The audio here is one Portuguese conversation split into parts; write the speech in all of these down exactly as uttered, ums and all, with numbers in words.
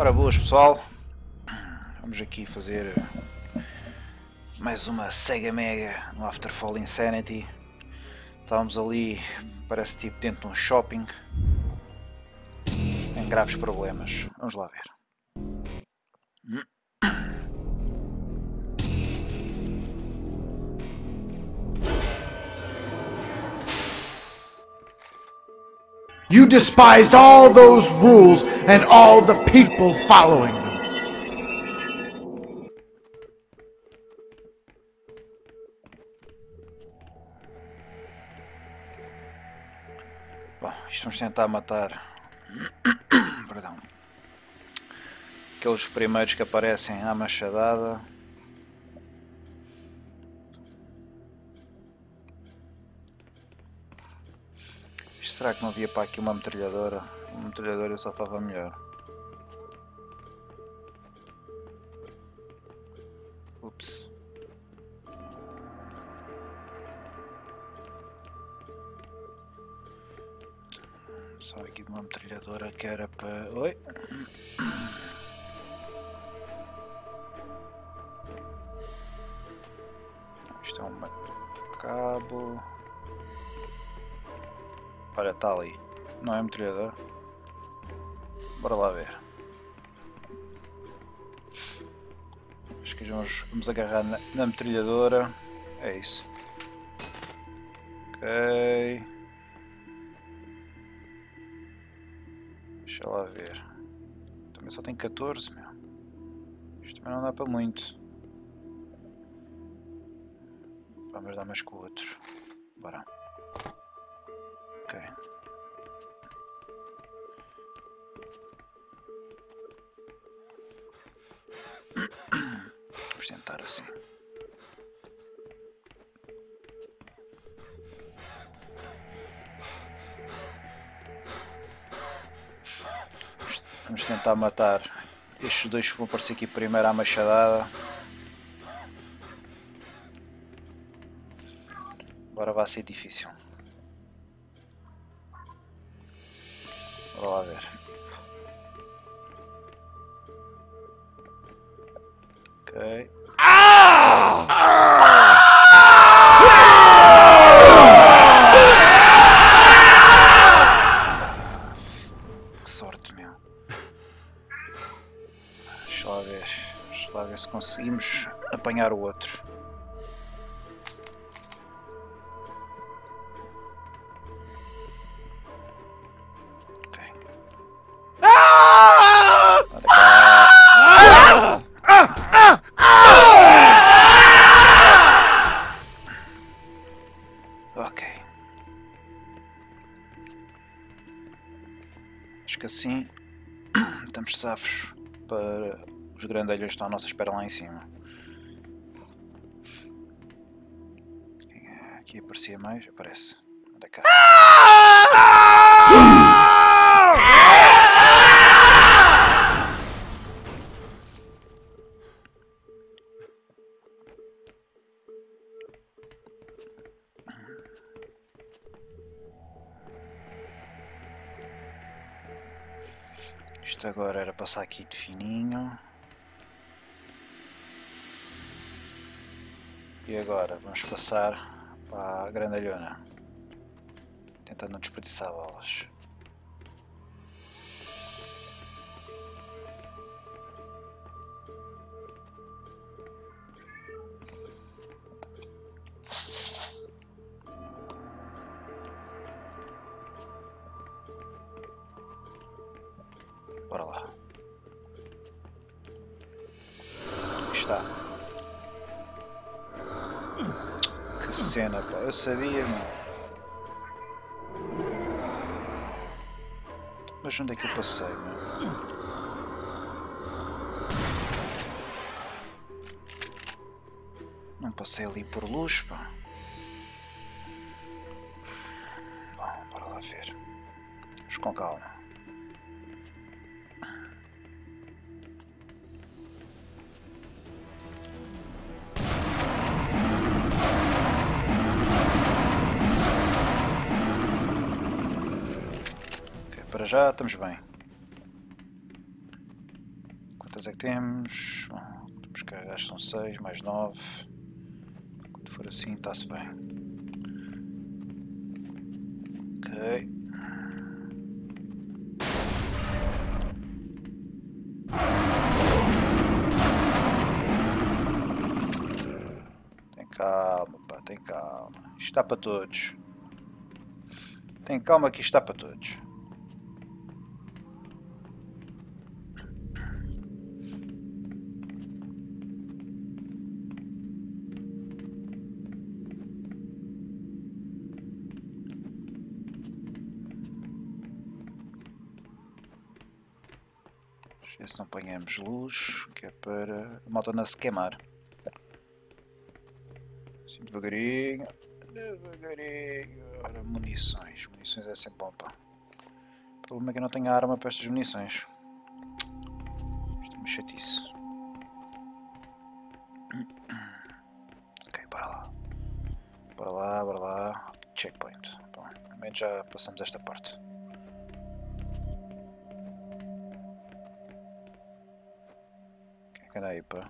Ora boas pessoal, vamos aqui fazer mais uma Sega Mega no Afterfall Insanity. Estávamos ali, parece tipo dentro de um shopping, em graves problemas. Vamos lá ver. You despised all those rules and all the people following them. Bom, isto vamos tentar matar perdão, aqueles primeiros que aparecem à machadada. Será que não havia para aqui uma metralhadora? Uma metralhadora só fava melhor. Ups. Só aqui de uma metralhadora que era para... Oi? Isto é um cabo... Olha, está ali. Não é metralhadora? Bora lá ver. Acho que vamos, vamos agarrar na, na metralhadora. É isso. Ok. Deixa lá ver. Também só tem catorze, meu. Isto também não dá para muito. Vamos dar mais com o outro. Bora. Ok. Vamos tentar assim. Vamos tentar matar estes dois que vão aparecer aqui primeiro à machadada. Agora vai ser difícil. Bora lá ver. Ok. Que sorte, meu. Deixa lá ver. Deixa lá ver se conseguimos apanhar o outro. Ok. Acho que assim estamos safos para os grandalhões que estão à nossa espera lá em cima. Aqui aparecia mais? Aparece. Onde é que Isto agora era passar aqui de fininho. E agora vamos passar para a grandalhona. Tentando não desperdiçar balas. Bora lá. Está. Que cena, pá. Eu sabia, meu. Mas onde é que eu passei, meu? Não passei ali por luz, pá. Bom, bora lá ver. Vamos com calma. Para já estamos bem. Quantas é que temos? Bom, temos que acho que são seis, mais nove. Quando for assim, está-se bem. Ok. Tem calma, pá, tem calma. Isto está para todos. Tem calma que isto está para todos. Se não apanhamos luz, que é para a moto não se queimar. Assim devagarinho, devagarinho. Ora, munições, munições é sempre bom, pá. O problema é que eu não tenho arma para estas munições. Isto é uma chatice. Ok, bora lá. Bora lá, bora lá. Checkpoint. Bom, ao menos já passamos esta parte. Quem é que anda aí, pá?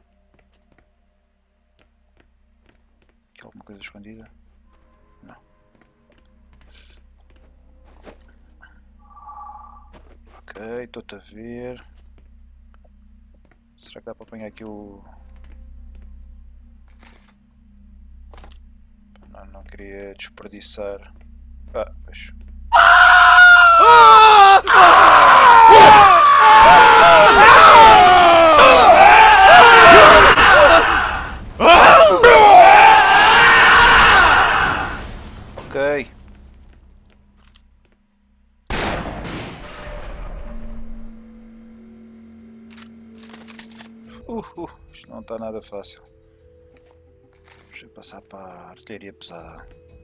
Aqui alguma coisa escondida? Não. Ok, estou-te a ver. Será que dá para apanhar aqui o... Não, não queria desperdiçar. Ah, pois. Ok. Uh, uh, isto não está nada fácil. Deixa eu passar para a artilharia pesada.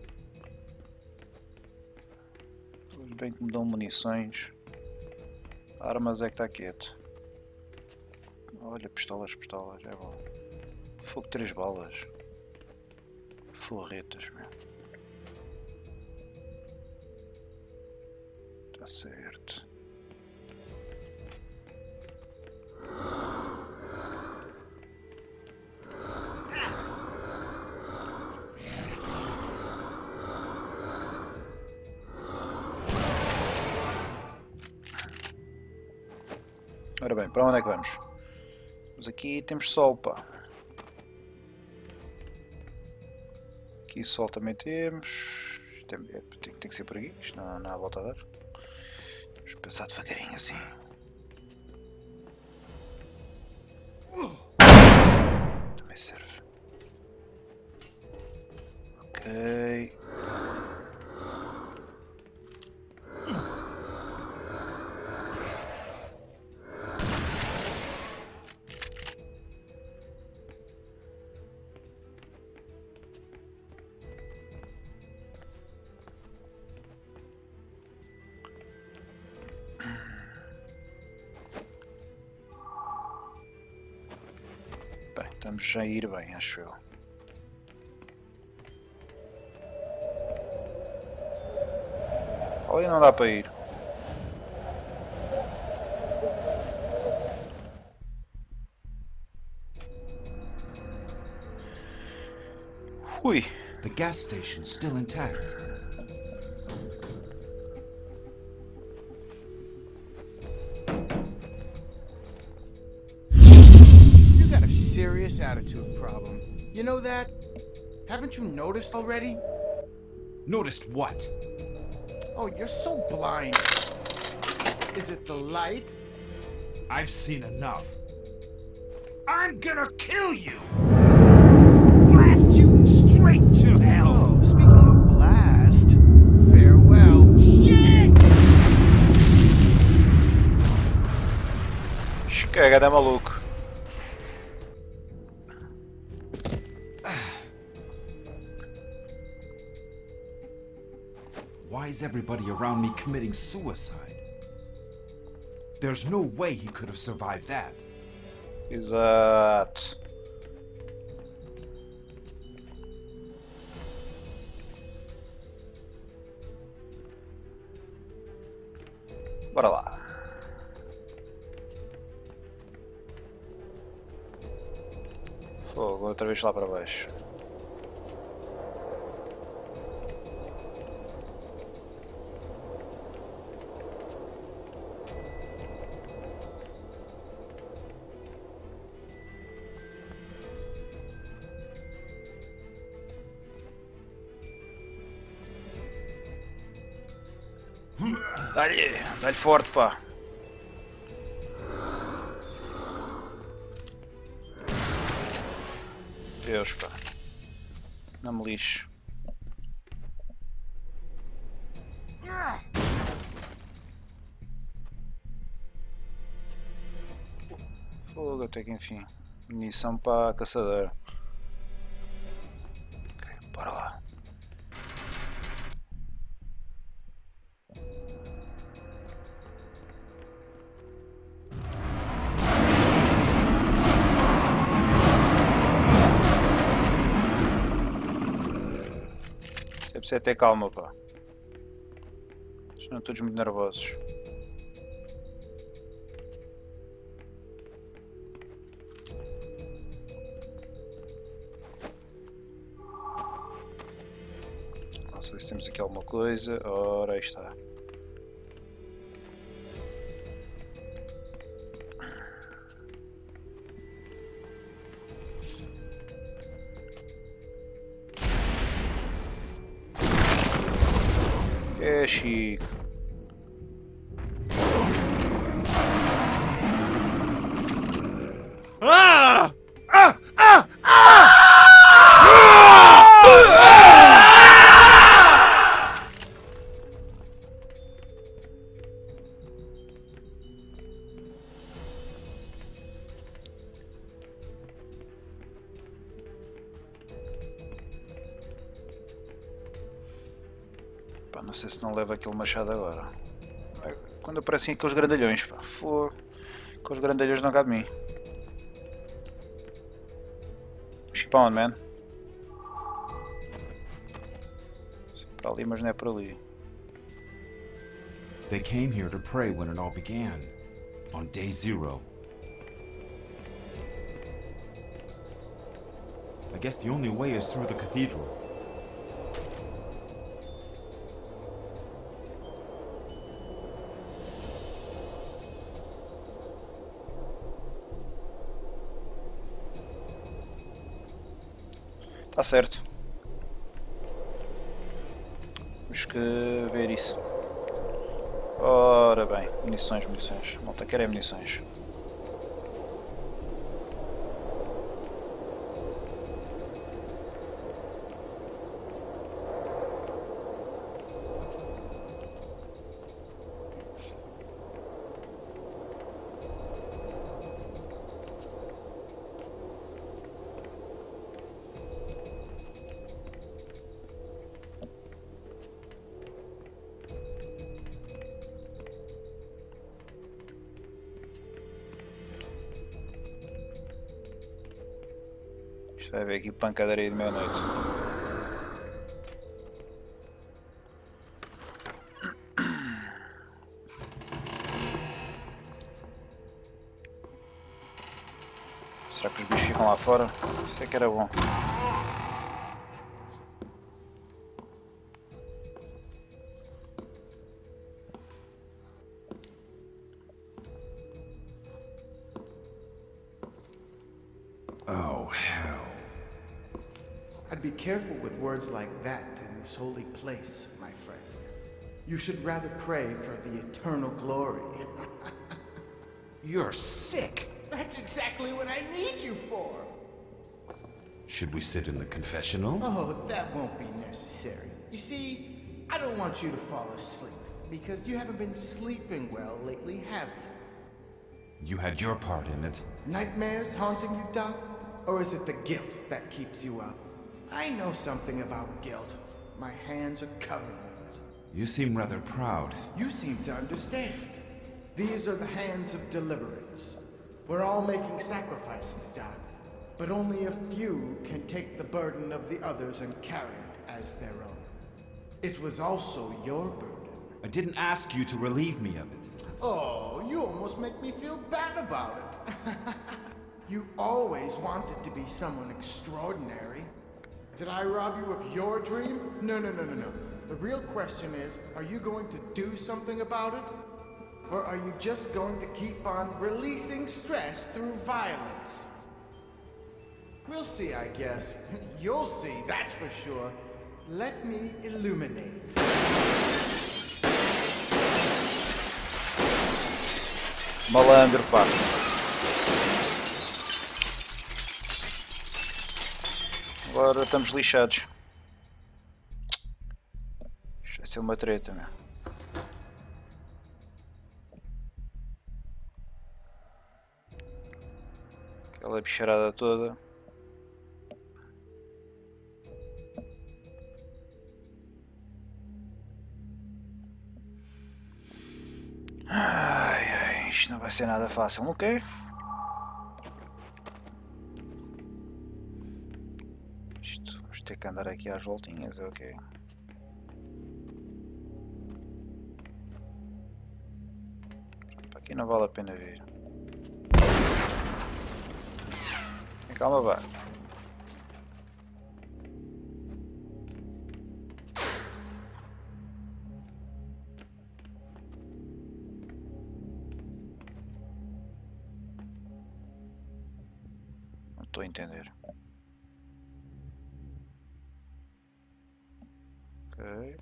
Pois bem que me dão munições. Armas é que está quieto. Olha, pistolas, pistolas, é bom. Fogo, três balas. Forretas, meu. Está certo. Ora bem, para onde é que vamos? Mas aqui temos sol, pá. Aqui sol também temos. Tem, é, tem, tem que ser por aqui, isto não, não há volta a dar. Vamos pensar devagarinho assim. Também serve. Ok. Bem, estamos a ir bem, acho eu. Ali não dá para ir. Ui. The gas station's still intact. You got a serious attitude problem. You know that? Haven't you noticed already? Noticed what? Oh, you're so blind. Is it the light? I've seen enough. I'm gonna kill you! Blast you straight to hell! Oh, speaking of blast, farewell. Shit! Cagada maluco. Why is everybody around me committing suicide? There's no way he could have survived that. Exato. Bora lá. Fogo, outra vez lá para baixo. Dá-lhe, dá-lhe forte, pá. Deus, pá. Não me lixo. Fogo, até que enfim. Munição para a caçadora. Ok, bora lá. É preciso ter calma, pá. Estão todos muito nervosos. Não sei se temos aqui alguma coisa. Ora, aí está. É chique. Ah! Ah! Ah! Ah! Pá, não sei se não leva aquele machado agora. Quando aparecem aqueles grandalhões, pá. Fogo. Aqueles grandalhões não cabem em mim. Spawn, man. Para ali, mas não é por ali. They came here to pray when it all began, on day zero. I guess the only way is through the cathedral. Tá certo. Temos que ver isso. Ora bem, munições, munições. Malta, quer é munições. Vai ver aqui pancadaria de meia-noite. Será que os bichos ficam lá fora? Isso é que era bom. Oh, hell. I'd be careful with words like that in this holy place, my friend. You should rather pray for the eternal glory. You're sick. That's exactly what I need you for. Should we sit in the confessional? Oh, that won't be necessary. You see, I don't want you to fall asleep, because you haven't been sleeping well lately, have you? You had your part in it. Nightmares haunting you, Doc? Or is it the guilt that keeps you up? I know something about guilt. My hands are covered with it. You seem rather proud. You seem to understand. These are the hands of deliverance. We're all making sacrifices, Doc. But only a few can take the burden of the others and carry it as their own. It was also your burden. I didn't ask you to relieve me of it. Oh, you almost make me feel bad about it. You always wanted to be someone extraordinary. Did I rob you of your dream? No, no, no, no, no. The real question is, are you going to do something about it? Or are you just going to keep on releasing stress through violence? We'll see, I guess. You'll see, that's for sure. Let me illuminate. Malandro, pá. Agora estamos lixados. Isto vai ser uma treta, meu. Aquela bicharada toda. Ai, ai, isto não vai ser nada fácil, ok? Isto, vamos ter que andar aqui às voltinhas, ok? Para aqui não vale a pena vir. Calma, vá. Não estou a entender. Ok.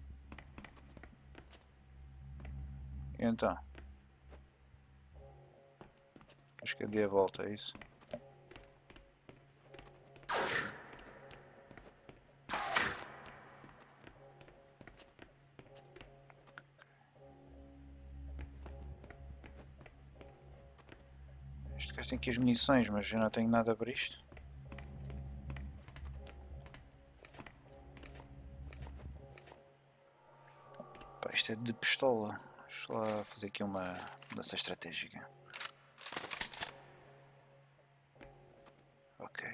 E então? Acho que dei a volta, é isso? Este gajo tem aqui as munições, mas eu não tenho nada para isto. Pá, isto é de pistola. Deixa lá fazer aqui uma mudança estratégica. Ok.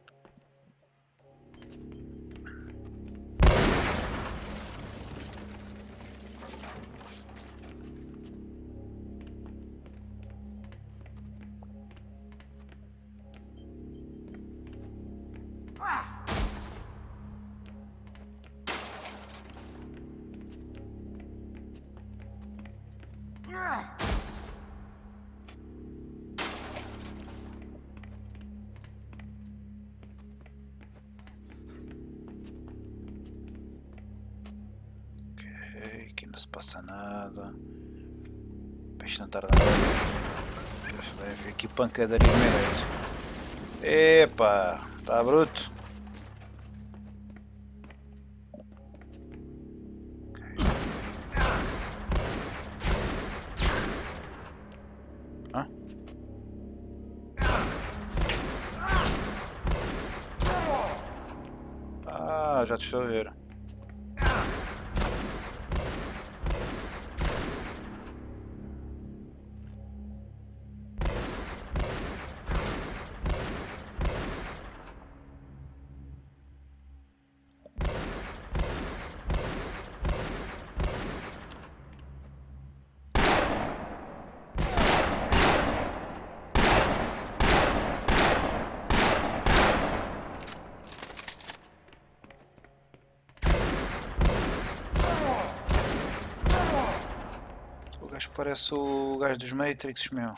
Aqui não se passa nada. Peixe não tarda nada. Vai haver aqui pancadaria de meia-noite. Epa, está bruto. Okay. Hã? Ah, já te estou a ver. O gajo parece o gajo dos Matrix, meu.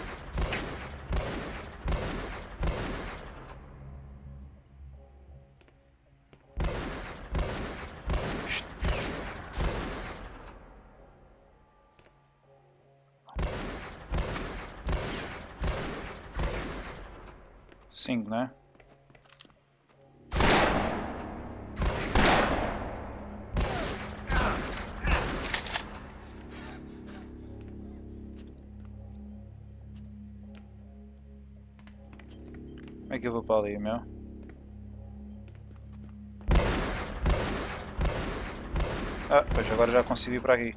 Cinco, né? Como é que eu vou para ali, meu? Ah, pois agora já consegui ir para aqui.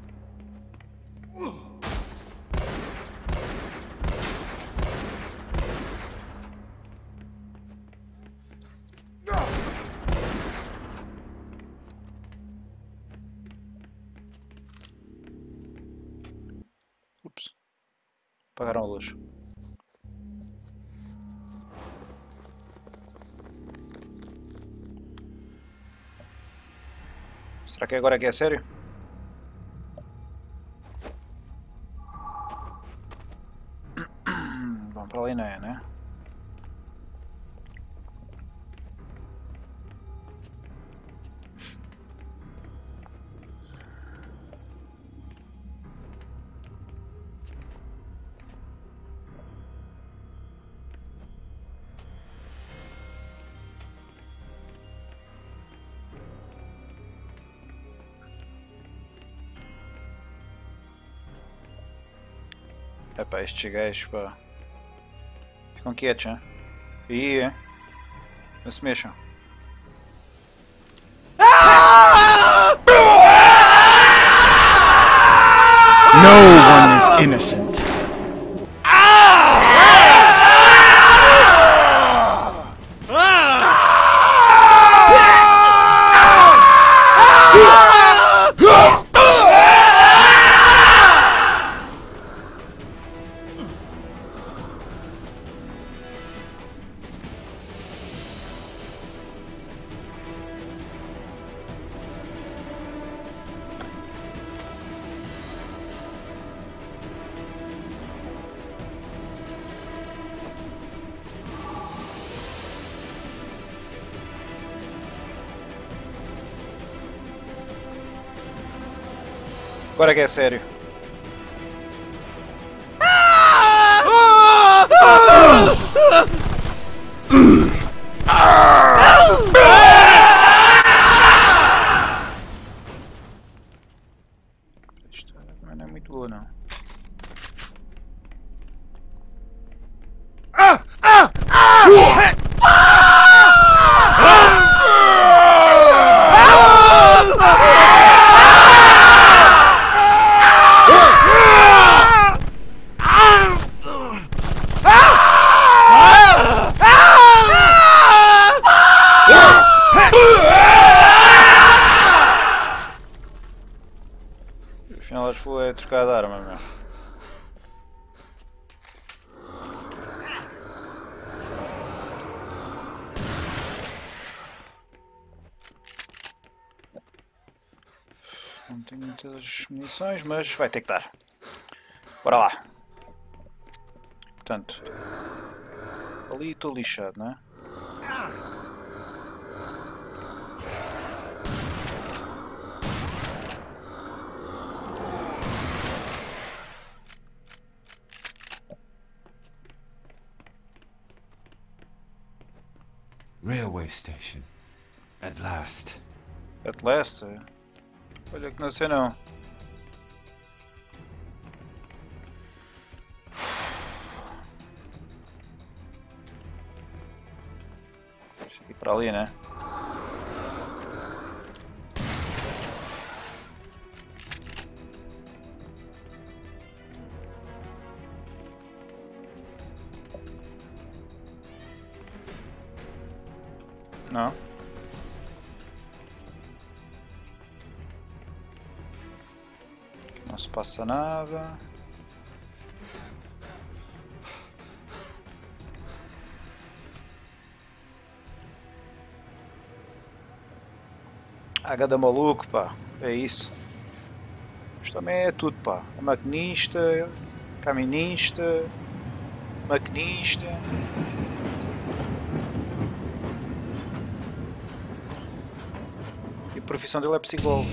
Ups. Apagaram a luz. Será que agora é que é sério? Bom, para ali não é, né? Epá, estes gajos, pá. Ficam quietos, hein? Ih, é? Não se mexam. No one is innocent. Agora que é sério. Isto não é muito boa, não. Afinal acho que foi trocar de arma, meu. Não tenho muitas munições, mas vai ter que dar. Bora lá. Portanto, ali estou lixado, não é? Railway station. At last. At last? Olha que não sei não. Deixa aqui para ali, né? Não. Não se passa nada. Ah, gada maluco, pá. É isso. Isto também é tudo, pá. É maquinista, caminista, maquinista. E a profissão dele é psicólogo.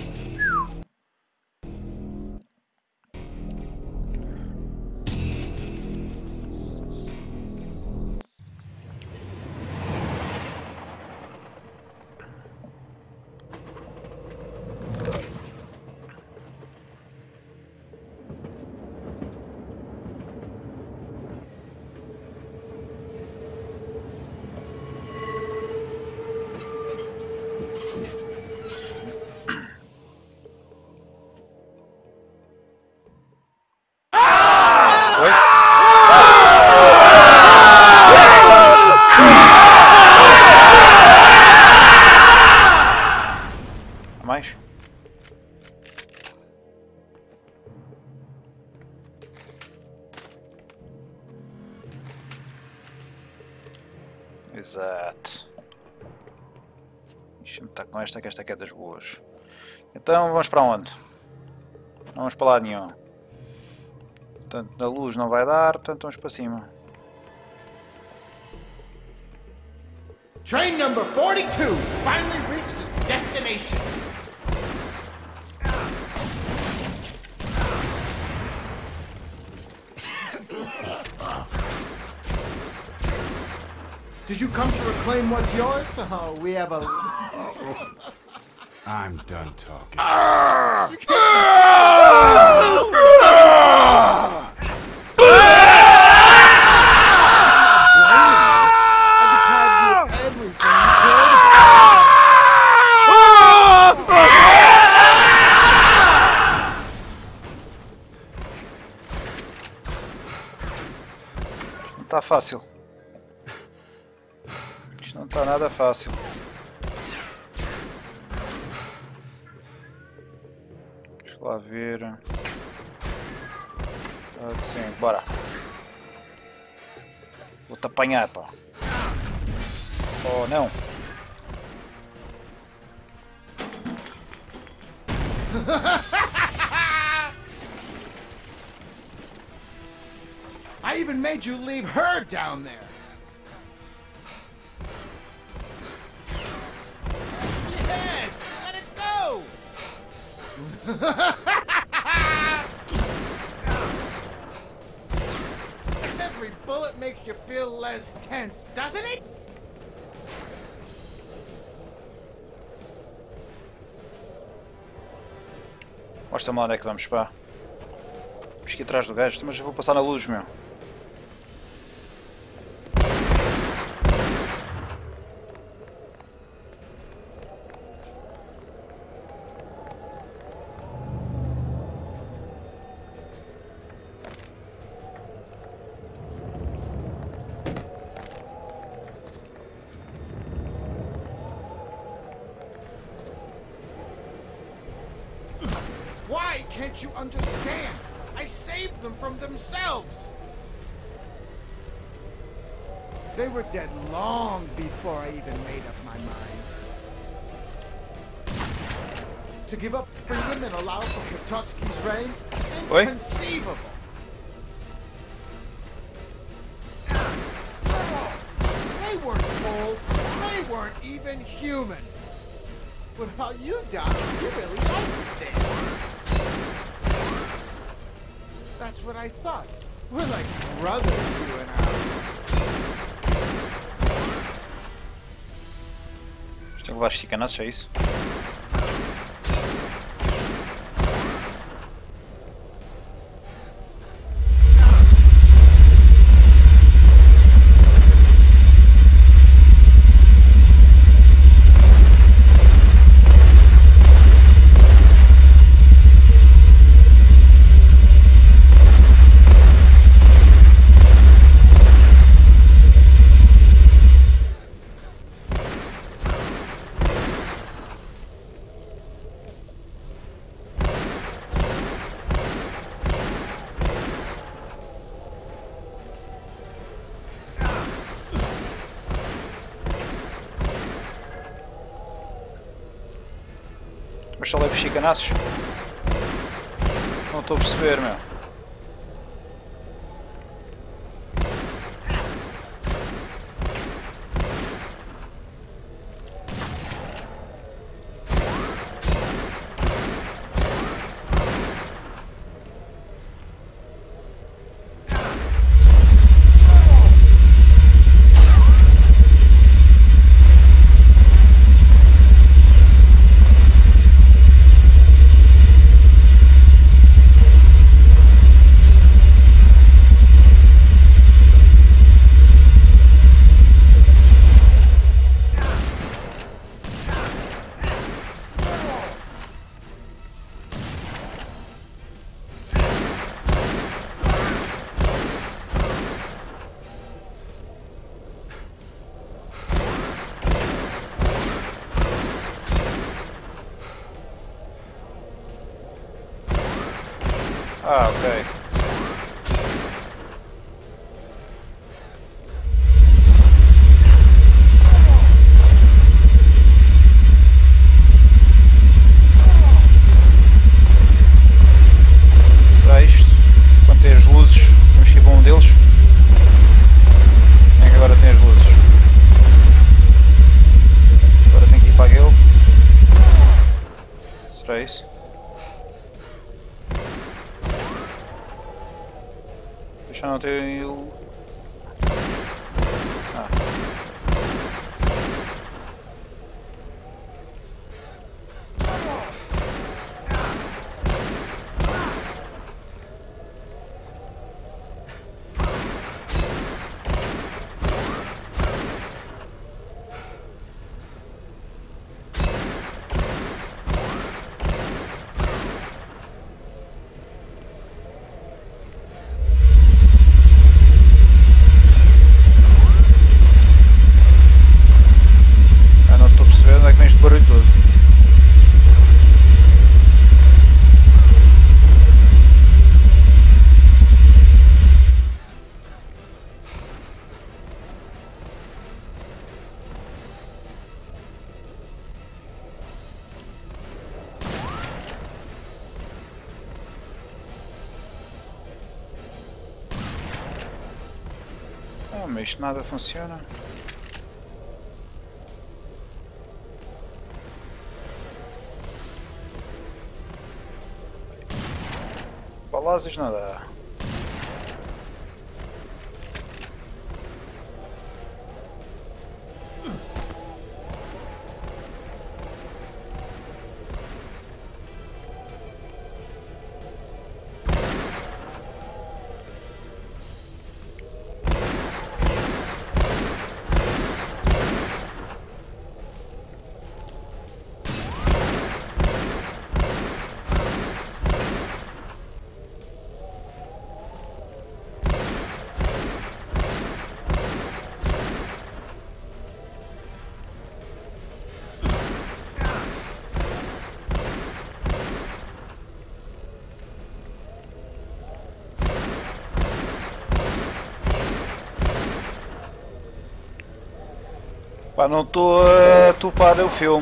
Mais? Exato. Deixa-me estar com esta, que esta aqui é das boas. Então vamos para onde? Não vamos para lado nenhum. Portanto, a luz não vai dar, portanto vamos para cima. Train number forty-two finally reached its destination. Did you come to reclaim what's yours? Oh, we have a... I'm done talking. Não está fácil. Isto não está nada fácil. Deixa lá ver. Ah, sim, bora. Vou-te apanhar, pá. Oh, não. I even made you leave her down there. Yes, let it go. Every bullet makes you feel less tense, doesn't it? Mostra-me lá onde é que vamos, pá. Vamos aqui atrás do gajo, mas eu vou passar na luz, meu. Why can't you understand? I saved them from themselves! They were dead long before I even made up my mind. To give up freedom and allow for Potocki's reign? Oi? Inconceivable! They weren't fools. They weren't even human. But how you died, you really liked it then. That's what I thought. We're like brothers, you and I. Isto é levar chicanaços, é isso? Mas só levo chicanaços? Não estou a perceber, meu. Ah, ok. Para isso. Deixa eu não ter... Ah. Barulho todo. Ah, mas isto nada funciona. Balazes nada. Pá, não estou a topar o filme.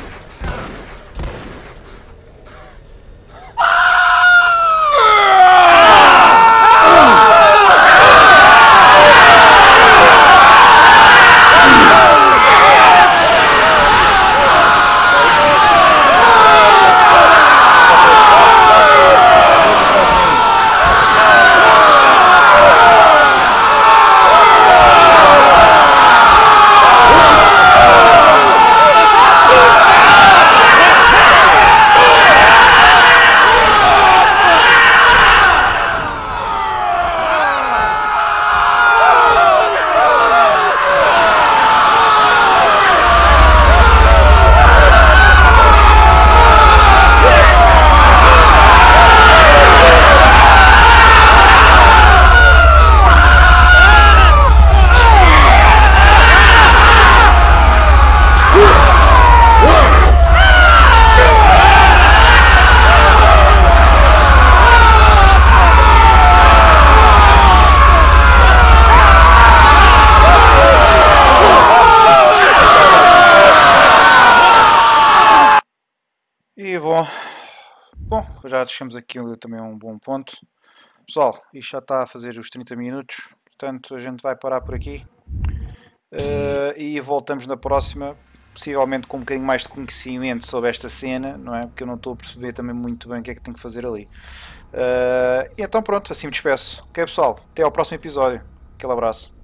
E bom, bom, já deixamos aqui também um bom ponto. Pessoal, isto já está a fazer os trinta minutos, portanto a gente vai parar por aqui. Uh, e voltamos na próxima, possivelmente com um bocadinho mais de conhecimento sobre esta cena, não é? Porque eu não estou a perceber também muito bem o que é que tenho que fazer ali. Uh, e então pronto, assim me despeço. Ok pessoal, até ao próximo episódio. Aquele abraço.